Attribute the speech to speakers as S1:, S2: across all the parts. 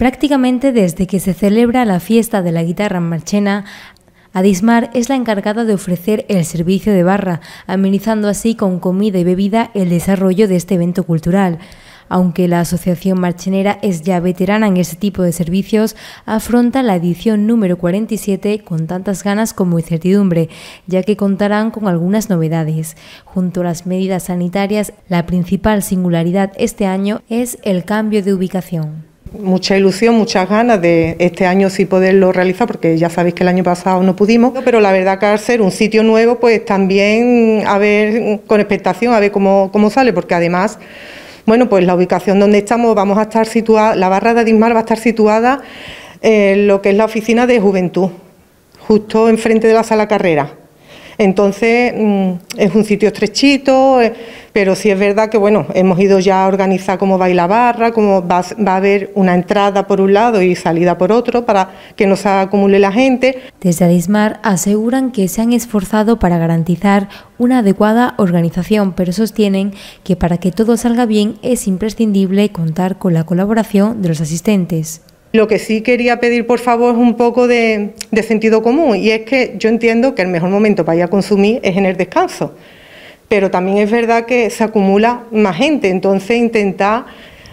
S1: Prácticamente desde que se celebra la fiesta de la guitarra en Marchena, Adismar es la encargada de ofrecer el servicio de barra, amenizando así con comida y bebida el desarrollo de este evento cultural. Aunque la Asociación Marchenera es ya veterana en este tipo de servicios, afronta la edición número 47 con tantas ganas como incertidumbre, ya que contarán con algunas novedades. Junto a las medidas sanitarias, la principal singularidad este año es el cambio de ubicación.
S2: Mucha ilusión, muchas ganas de este año sí poderlo realizar, porque ya sabéis que el año pasado no pudimos, pero la verdad que al ser un sitio nuevo, pues también a ver con expectación, a ver cómo sale, porque además, bueno, pues la ubicación donde estamos vamos a estar situada, la barra de Adismar va a estar situada en lo que es la oficina de juventud, justo enfrente de la sala carrera. Entonces es un sitio estrechito, pero sí es verdad que bueno, hemos ido ya a organizar cómo va a ir la barra, cómo va a haber una entrada por un lado y salida por otro para que no se acumule la gente.
S1: Desde Adismar aseguran que se han esforzado para garantizar una adecuada organización, pero sostienen que para que todo salga bien es imprescindible contar con la colaboración de los asistentes.
S2: Lo que sí quería pedir, por favor, es un poco de sentido común, y es que yo entiendo que el mejor momento para ir a consumir es en el descanso, pero también es verdad que se acumula más gente, entonces intentar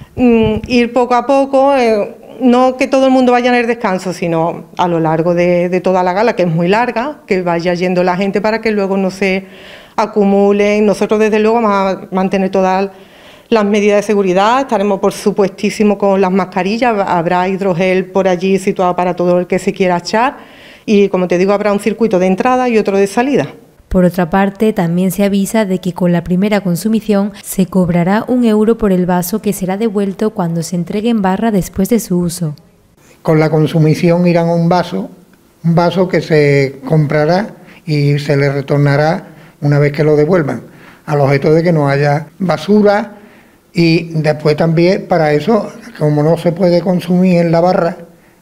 S2: ir poco a poco, no que todo el mundo vaya en el descanso, sino a lo largo de toda la gala, que es muy larga, que vaya yendo la gente para que luego no se acumulen. Nosotros desde luego vamos a mantener todas las medidas de seguridad, estaremos por supuestísimo con las mascarillas, habrá hidrogel por allí situado para todo el que se quiera echar y, como te digo, habrá un circuito de entrada y otro de salida.
S1: Por otra parte, también se avisa de que con la primera consumición se cobrará €1 por el vaso que será devuelto cuando se entregue en barra después de su uso.
S3: Con la consumición irán a un vaso que se comprará y se le retornará una vez que lo devuelvan, al objeto de que no haya basura. Y después también, para eso, como no se puede consumir en la barra,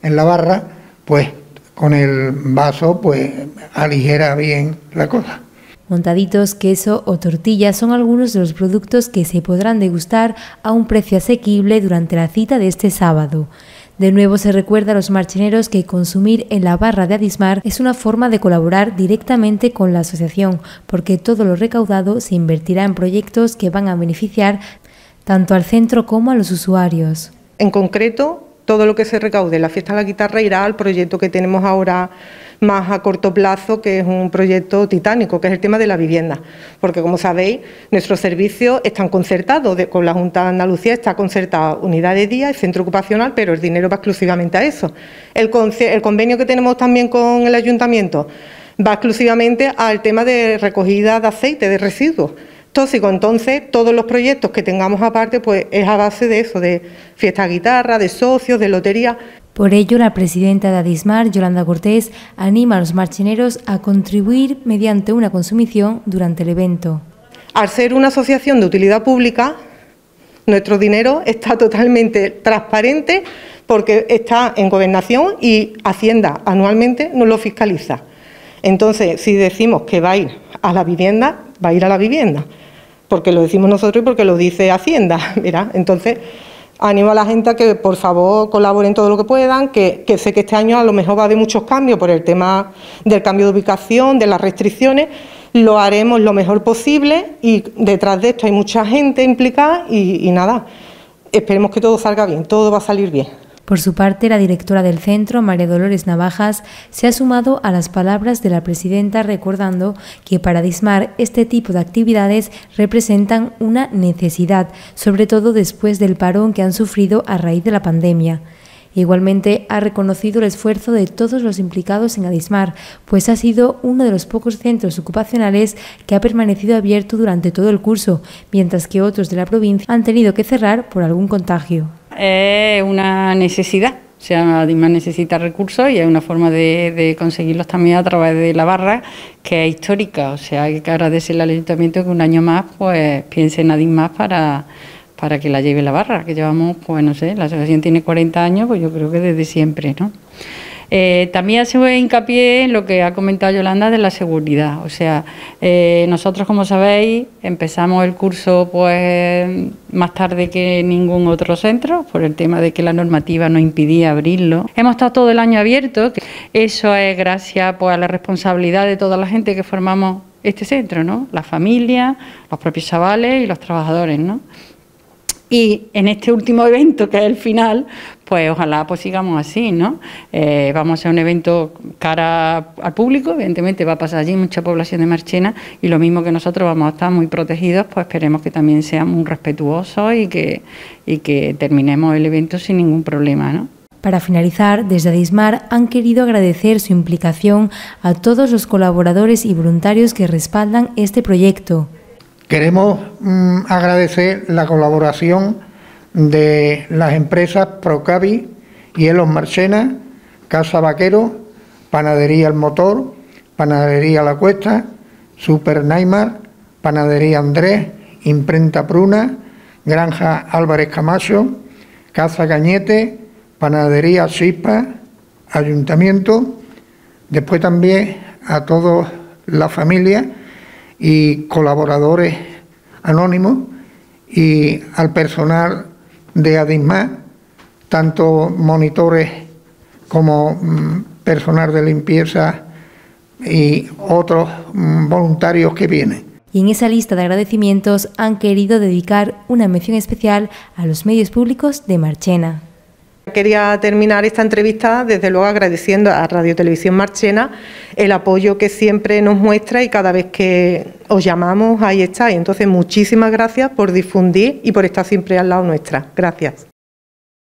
S3: pues con el vaso pues aligera bien la cosa.
S1: Montaditos, queso o tortillas son algunos de los productos que se podrán degustar a un precio asequible durante la cita de este sábado. De nuevo se recuerda a los marcheneros que consumir en la barra de Adismar es una forma de colaborar directamente con la asociación, porque todo lo recaudado se invertirá en proyectos que van a beneficiar tanto al centro como a los usuarios.
S2: En concreto, todo lo que se recaude en la fiesta de la guitarra irá al proyecto que tenemos ahora más a corto plazo, que es un proyecto titánico, que es el tema de la vivienda. Porque, como sabéis, nuestros servicios están concertados, con la Junta de Andalucía está concertada unidad de día y centro ocupacional, pero el dinero va exclusivamente a eso. El convenio que tenemos también con el ayuntamiento va exclusivamente al tema de recogida de aceite, de residuos tóxicos. Entonces, todos los proyectos que tengamos aparte, pues es a base de eso, de fiesta guitarra, de socios, de lotería.
S1: Por ello, la presidenta de Adismar, Yolanda Cortés, anima a los marcheneros a contribuir mediante una consumición durante el evento.
S2: Al ser una asociación de utilidad pública, nuestro dinero está totalmente transparente porque está en Gobernación y Hacienda anualmente nos lo fiscaliza. Entonces, si decimos que va a ir a la vivienda, va a ir a la vivienda, porque lo decimos nosotros y porque lo dice Hacienda, ¿verdad? Entonces, animo a la gente a que por favor colaboren todo lo que puedan, que sé que este año a lo mejor va a haber muchos cambios por el tema del cambio de ubicación, de las restricciones, lo haremos lo mejor posible y detrás de esto hay mucha gente implicada y nada, esperemos que todo salga bien, todo va a salir bien.
S1: Por su parte, la directora del centro, María Dolores Navajas, se ha sumado a las palabras de la presidenta, recordando que para Adismar este tipo de actividades representan una necesidad, sobre todo después del parón que han sufrido a raíz de la pandemia. Igualmente ha reconocido el esfuerzo de todos los implicados en Adismar, pues ha sido uno de los pocos centros ocupacionales que ha permanecido abierto durante todo el curso, mientras que otros de la provincia han tenido que cerrar por algún contagio.
S4: Es una necesidad, o sea, Adismar necesita recursos y hay una forma de conseguirlos también a través de la barra, que es histórica, o sea, hay que agradecerle al ayuntamiento que un año más pues piense en Adismar para que la lleve la barra, que llevamos, pues no sé, la asociación tiene 40 años, pues yo creo que desde siempre, ¿no? También hace hincapié en lo que ha comentado Yolanda de la seguridad. O sea, nosotros, como sabéis, empezamos el curso pues más tarde que ningún otro centro, por el tema de que la normativa nos impidía abrirlo. Hemos estado todo el año abierto. Eso es gracias pues, a la responsabilidad de toda la gente que formamos este centro, ¿no? La familia, los propios chavales y los trabajadores, ¿no? Y en este último evento, que es el final, pues ojalá pues sigamos así, ¿no? Vamos a hacer un evento cara al público, evidentemente va a pasar allí mucha población de Marchena y lo mismo que nosotros vamos a estar muy protegidos, pues esperemos que también seamos muy respetuosos y que terminemos el evento sin ningún problema, ¿no?
S1: Para finalizar, desde Adismar han querido agradecer su implicación a todos los colaboradores y voluntarios que respaldan este proyecto.
S3: Queremos agradecer la colaboración de las empresas Procavi, Hielos Marchena, Casa Vaquero, Panadería El Motor, Panadería La Cuesta, Super Neymar, Panadería Andrés, Imprenta Pruna, Granja Álvarez Camacho, Casa Cañete, Panadería Chispa, Ayuntamiento, después también a toda la familia y colaboradores anónimos y al personal de Adismar, tanto monitores como personal de limpieza y otros voluntarios que vienen.
S1: Y en esa lista de agradecimientos han querido dedicar una mención especial a los medios públicos de Marchena.
S2: Quería terminar esta entrevista desde luego agradeciendo a Radio Televisión Marchena el apoyo que siempre nos muestra y cada vez que os llamamos ahí está. Y entonces muchísimas gracias por difundir y por estar siempre al lado nuestra. Gracias.